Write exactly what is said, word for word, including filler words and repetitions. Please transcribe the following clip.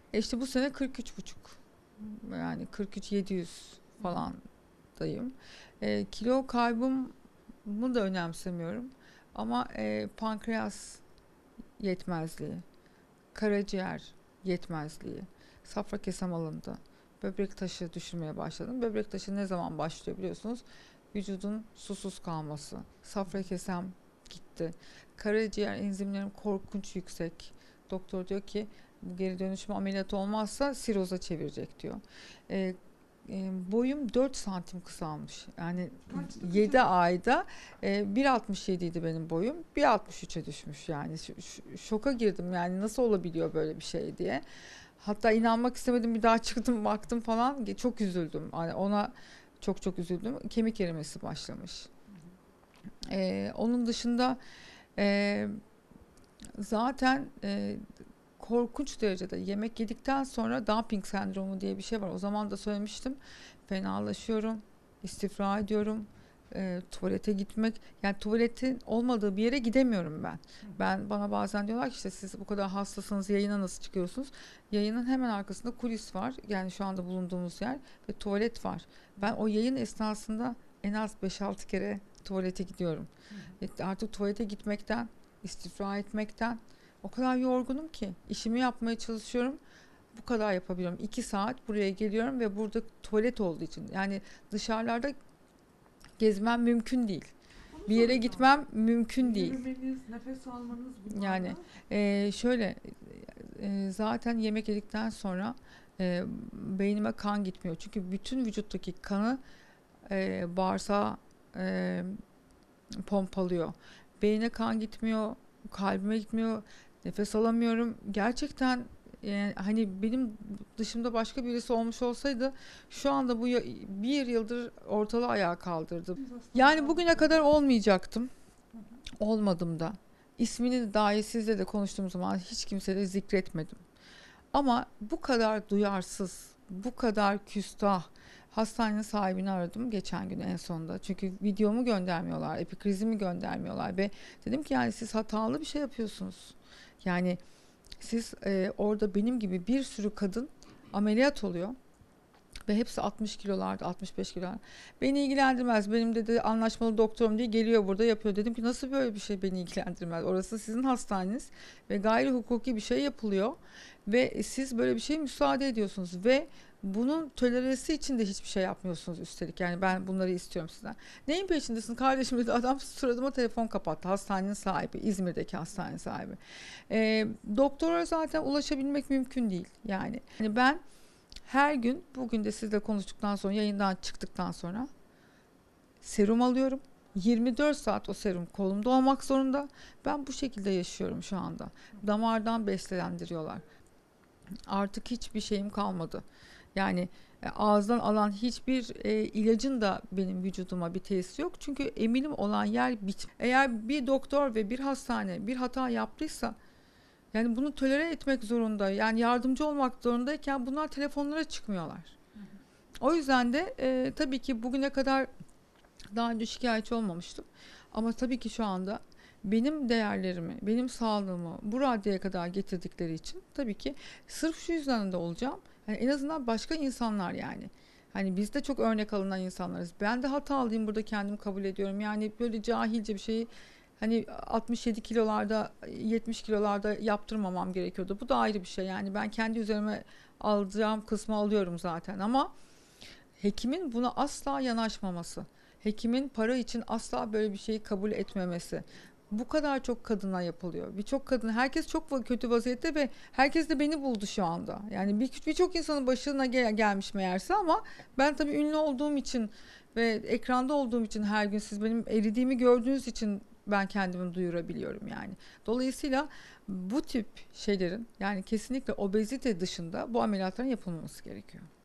E işte bu sene kırk üç buçuk, yani kırk üç yedi yüz falandayım. E, kilo kaybımı da önemsemiyorum. Ama e, pankreas yetmezliği, karaciğer yetmezliği, safra kesem alındı. Böbrek taşı düşürmeye başladım. Böbrek taşı ne zaman başlıyor biliyorsunuz? Vücudun susuz kalması. Safra kesem gitti. Karaciğer enzimlerim korkunç yüksek. Doktor diyor ki bu geri dönüşüm ameliyatı olmazsa siroza çevirecek diyor. Ee, e, boyum dört santim kısalmış. Yani yedi ayda e, bir altmış yedi idi benim boyum. bir altmış üçe düşmüş yani. Ş- ş- şoka girdim yani, nasıl olabiliyor böyle bir şey diye. Hatta inanmak istemedim, bir daha çıktım baktım falan, çok üzüldüm. Yani ona çok çok üzüldüm. Kemik erimesi başlamış. Ee, onun dışında e, zaten e, korkunç derecede yemek yedikten sonra dumping sendromu diye bir şey var. O zaman da söylemiştim. Fenalaşıyorum, istifra ediyorum. E, tuvalete gitmek, yani tuvaletin olmadığı bir yere gidemiyorum ben. Ben bana bazen diyorlar ki işte siz bu kadar hastasınız, yayına nasıl çıkıyorsunuz? Yayının hemen arkasında kulis var. Yani şu anda bulunduğumuz yer ve tuvalet var. Ben o yayın esnasında en az beş altı kere tuvalete gidiyorum. E, artık tuvalete gitmekten, istifra etmekten o kadar yorgunum ki işimi yapmaya çalışıyorum. Bu kadar yapabiliyorum. iki saat buraya geliyorum ve burada tuvalet olduğu için, yani dışarılarda gezmem mümkün değil. Onu Bir yere soracağım. gitmem mümkün değil. Yürümeniz, nefes almanız Yani bunlarla. e, şöyle e, zaten yemek yedikten sonra e, beynime kan gitmiyor. Çünkü bütün vücuttaki kanı e, bağırsağa e, pompalıyor. Beyne kan gitmiyor, kalbime gitmiyor, nefes alamıyorum. Gerçekten yani hani benim dışımda başka birisi olmuş olsaydı şu anda bu bir yıldır ortalığı ayağa kaldırdı. Yani bugüne kadar olmayacaktım. Olmadım da. İsmini de dahi sizle de konuştuğum zaman hiç kimseye de zikretmedim. Ama bu kadar duyarsız, bu kadar küstah, hastanenin sahibini aradım geçen gün en sonunda. Çünkü videomu göndermiyorlar, epikrizimi göndermiyorlar ve dedim ki yani siz hatalı bir şey yapıyorsunuz. Yani siz e, orada benim gibi bir sürü kadın ameliyat oluyor ve hepsi altmış kilolarda, altmış beş kilolarda. Beni ilgilendirmez. Benim dedi anlaşmalı doktorum diye geliyor burada yapıyor. Dedim ki nasıl böyle bir şey beni ilgilendirmez? Orası sizin hastaneniz ve gayri hukuki bir şey yapılıyor ve siz böyle bir şeye müsaade ediyorsunuz ve bunun toleresi için de hiçbir şey yapmıyorsunuz üstelik. Yani ben bunları istiyorum sizden. Neyin peşindesin kardeşim dedi. Adam suratıma telefon kapattı. Hastanenin sahibi. İzmir'deki hastanenin sahibi. Ee, doktora zaten ulaşabilmek mümkün değil. Yani, yani ben her gün, bugün de sizle konuştuktan sonra, yayından çıktıktan sonra serum alıyorum. yirmi dört saat o serum kolumda olmak zorunda. Ben bu şekilde yaşıyorum şu anda. Damardan beslendiriyorlar. Artık hiçbir şeyim kalmadı. Yani e, ağızdan alan hiçbir e, ilacın da benim vücuduma bir tesiri yok. Çünkü eminim olan yer bit. Eğer bir doktor ve bir hastane bir hata yaptıysa, yani bunu tolere etmek zorunda. Yani yardımcı olmak zorundayken bunlar telefonlara çıkmıyorlar. O yüzden de e, tabii ki bugüne kadar daha önce şikayetçi olmamıştım. Ama tabii ki şu anda benim değerlerimi, benim sağlığımı bu raddeye kadar getirdikleri için tabii ki sırf şu yüzden de olacağım. Yani en azından başka insanlar yani. Hani biz de çok örnek alınan insanlarız. Ben de hatalıyım, burada kendimi kabul ediyorum. Yani böyle cahilce bir şeyi hani altmış yedi kilolarda, yetmiş kilolarda yaptırmamam gerekiyordu. Bu da ayrı bir şey. Yani ben kendi üzerime alacağım kısmı alıyorum zaten ama hekimin buna asla yanaşmaması, hekimin para için asla böyle bir şeyi kabul etmemesi. Bu kadar çok kadına yapılıyor. Birçok kadın, herkes çok kötü vaziyette ve herkes de beni buldu şu anda. Yani bir- birçok insanın başına gel- gelmiş meğerse ama ben tabii ünlü olduğum için ve ekranda olduğum için her gün siz benim eridiğimi gördüğünüz için ben kendimi duyurabiliyorum yani. Dolayısıyla bu tip şeylerin, yani kesinlikle obezite dışında bu ameliyatların yapılmaması gerekiyor.